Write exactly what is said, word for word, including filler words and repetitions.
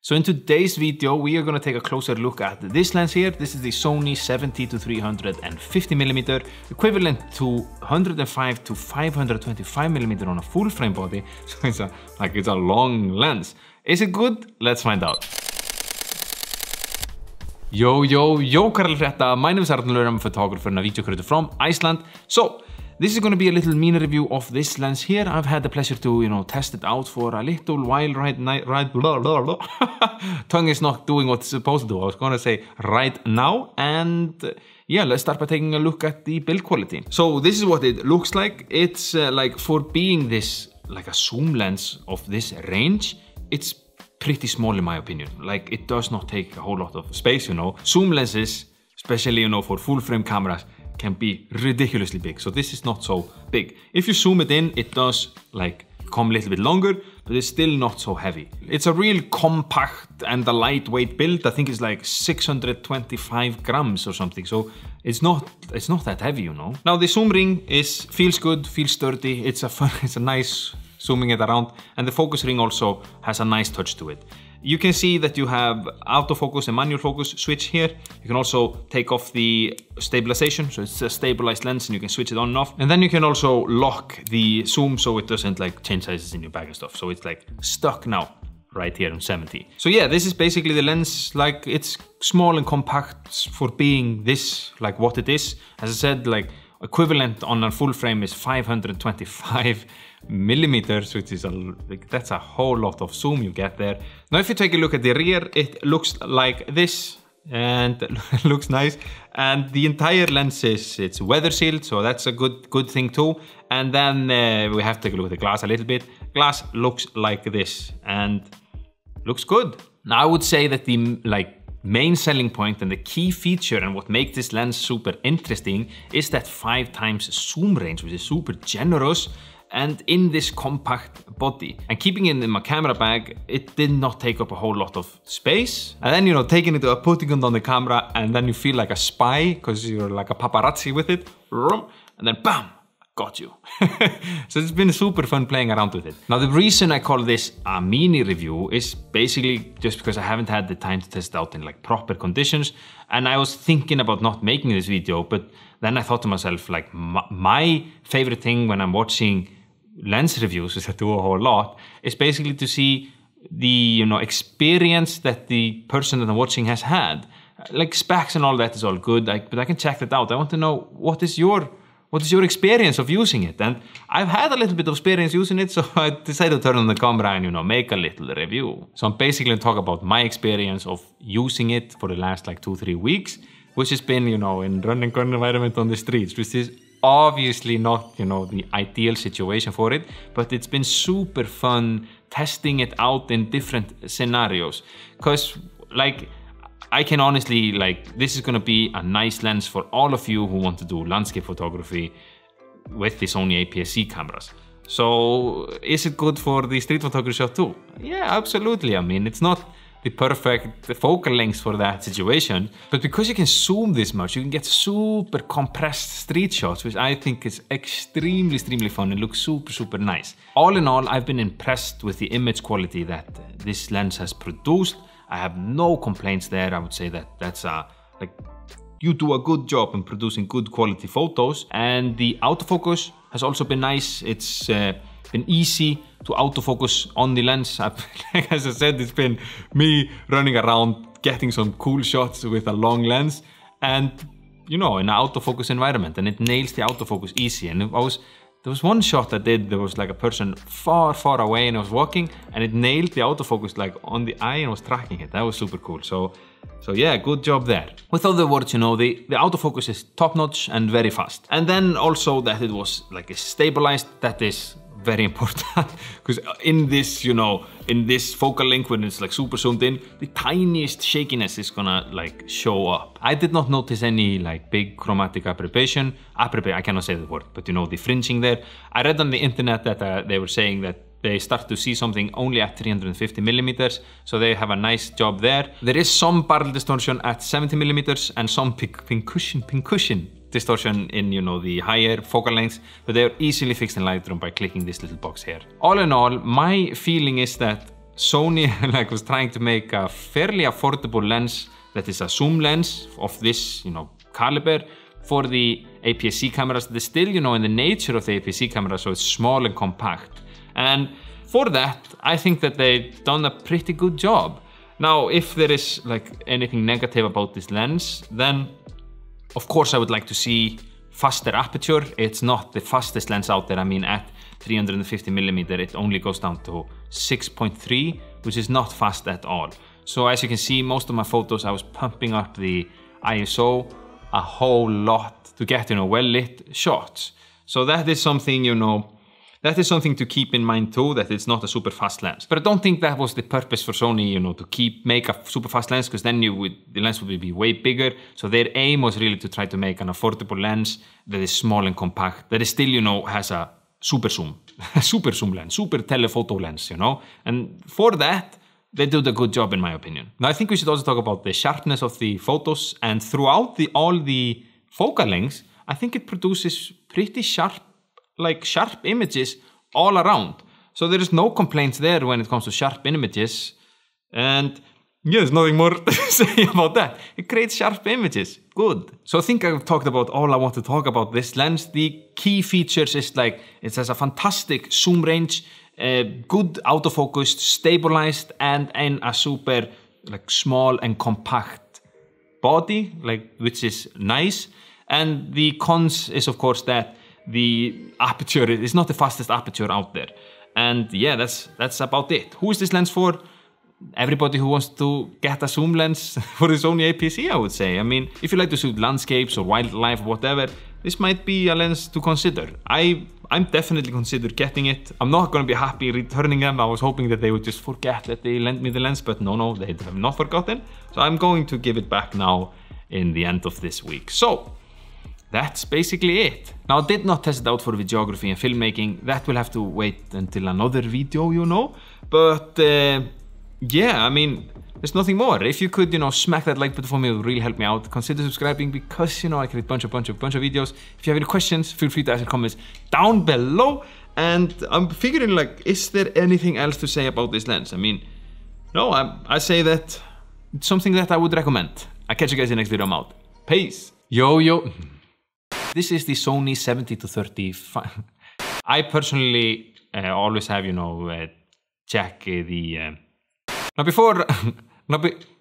So in today's video, we are going to take a closer look at this lens here. This is the Sony seventy to three fifty millimeter, equivalent to one hundred five to five twenty-five millimeter on a full frame body. So it's a, like it's a long lens. Is it good? Let's find out. Yo, yo, yo, Karl Frétta. My name is Arnur. I'm a photographer and a video creator from Iceland. So this is going to be a little mini review of this lens here. I've had the pleasure to, you know, test it out for a little while right now. Right, blah, blah, blah. Tongue is not doing what it's supposed to do. I was going to say right now. And uh, yeah, let's start by taking a look at the build quality. So this is what it looks like. It's uh, like for being this, like a zoom lens of this range, it's pretty small in my opinion. Like it does not take a whole lot of space, you know. Zoom lenses, especially, you know, for full frame cameras, can be ridiculously big. So this is not so big. If you zoom it in, it does like come a little bit longer, but it's still not so heavy. It's a real compact and a lightweight build. I think it's like six hundred twenty-five grams or something. So it's not it's not that heavy, you know. Now the zoom ring is feels good, feels sturdy. It's a fun, it's a nice zooming it around, and the focus ring also has a nice touch to it. You can see that you have autofocus and manual focus switch here. You can also take off the stabilization, so it's a stabilized lens and you can switch it on and off. And then you can also lock the zoom so it doesn't like change sizes in your bag and stuff. So it's like stuck now, right here on seventy. So yeah, this is basically the lens. Like it's small and compact for being this, like what it is. As I said, like equivalent on a full frame is five hundred twenty-five millimeters, which is a, like, that's a whole lot of zoom you get there. Now if you take a look at the rear, it looks like this and it looks nice, and the entire lens is it's weather sealed, so that's a good good thing too. And then uh, we have to take a look at the glass a little bit. Glass looks like this and looks good. Now I would say that the like main selling point and the key feature and what makes this lens super interesting is that five times zoom range, which is super generous and in this compact body. And keeping it in my camera bag, it did not take up a whole lot of space. And then, you know, taking it, uh, putting it on the camera, and then you feel like a spy because you're like a paparazzi with it. And then bam, got you. So it's been super fun playing around with it. Now the reason I call this a mini review is basically just because I haven't had the time to test it out in like proper conditions. And I was thinking about not making this video, but then I thought to myself, like my, my favorite thing when I'm watching lens reviews, which I do a whole lot, is basically to see the, you know, experience that the person that I'm watching has had. Like specs and all that is all good, like, but I can check that out. I want to know what is your What is your experience of using it? And I've had a little bit of experience using it, so I decided to turn on the camera and, you know, make a little review. So I'm basically going to talk about my experience of using it for the last like two, three weeks, which has been, you know, in running gun environment on the streets, which is obviously not, you know, the ideal situation for it, but it's been super fun testing it out in different scenarios. Because like, I can honestly, like, this is gonna be a nice lens for all of you who want to do landscape photography with the Sony A P S C cameras. So is it good for the street photography shot too? Yeah, absolutely. I mean, it's not the perfect focal length for that situation, but because you can zoom this much, you can get super compressed street shots, which I think is extremely, extremely fun and looks super, super nice. All in all, I've been impressed with the image quality that this lens has produced. I have no complaints there. I would say that that's a, like, you do a good job in producing good quality photos. And the autofocus has also been nice. It's uh, been easy to autofocus on the lens. Like as I said, it's been me running around getting some cool shots with a long lens and, you know, in an autofocus environment, and it nails the autofocus easy. And I was There was one shot I did, there was like a person far, far away and I was walking and it nailed the autofocus like on the eye and I was tracking it. That was super cool. So, so yeah, good job there. With other words, you know, the, the autofocus is top notch and very fast. And then also that it was like stabilized, that is very important. Because in this, you know, in this focal length when it's like super zoomed in, the tiniest shakiness is gonna like show up. I did not notice any like big chromatic aberration. Aberration, I cannot say the word, but you know, the fringing there. I read on the internet that uh, they were saying that they start to see something only at three hundred fifty millimeters, so they have a nice job there. There is some barrel distortion at seventy millimeters and some pincushion, pincushion distortion in, you know, the higher focal lengths, but they are easily fixed in Lightroom by clicking this little box here. All in all, my feeling is that Sony like was trying to make a fairly affordable lens that is a zoom lens of this, you know, caliber for the A P S C cameras. They're still, you know, in the nature of the A P S C camera, so it's small and compact. And for that, I think that they've done a pretty good job. Now, if there is like anything negative about this lens, then of course I would like to see faster aperture. It's not the fastest lens out there. I mean, at three hundred fifty millimeter, it only goes down to six point three, which is not fast at all. So as you can see, most of my photos, I was pumping up the I S O a whole lot to get, you know, well lit shots. So that is something, you know, that is something to keep in mind too, that it's not a super fast lens. But I don't think that was the purpose for Sony, you know, to keep, make a super fast lens, because then you would, the lens would be way bigger. So their aim was really to try to make an affordable lens that is small and compact, that is still, you know, has a super zoom, super zoom lens, super telephoto lens, you know? And for that, they did a good job in my opinion. Now I think we should also talk about the sharpness of the photos, and throughout the, all the focal lengths, I think it produces pretty sharp, like sharp images all around. So there is no complaints there when it comes to sharp images. And yeah, there's nothing more to say about that. It creates sharp images. Good. So I think I've talked about all I want to talk about this lens. The key features is like, it has a fantastic zoom range, uh, good autofocused, stabilized, and in a super like small and compact body, like which is nice. And the cons is of course that the aperture is not the fastest aperture out there. And yeah, that's that's about it. Who is this lens for? Everybody who wants to get a zoom lens for the Sony A P S C, I would say. I mean, if you like to shoot landscapes or wildlife or whatever, this might be a lens to consider. I, I'm definitely consider getting it. I'm not going to be happy returning them. I was hoping that they would just forget that they lent me the lens, but no, no, they have not forgotten. So I'm going to give it back now in the end of this week. So that's basically it. Now, I did not test it out for videography and filmmaking. That will have to wait until another video, you know. But uh, yeah, I mean, there's nothing more. If you could, you know, smack that like button for me, it would really help me out. Consider subscribing because, you know, I create a bunch, of bunch, of bunch of videos. If you have any questions, feel free to ask in comments down below. And I'm figuring, like, is there anything else to say about this lens? I mean, no, I, I say that it's something that I would recommend. I'll catch you guys in the next video. I'm out. Peace. Yo, yo. This is the Sony seventy to thirty. I personally uh, always have, you know, uh, check uh, the... Uh, now before... now be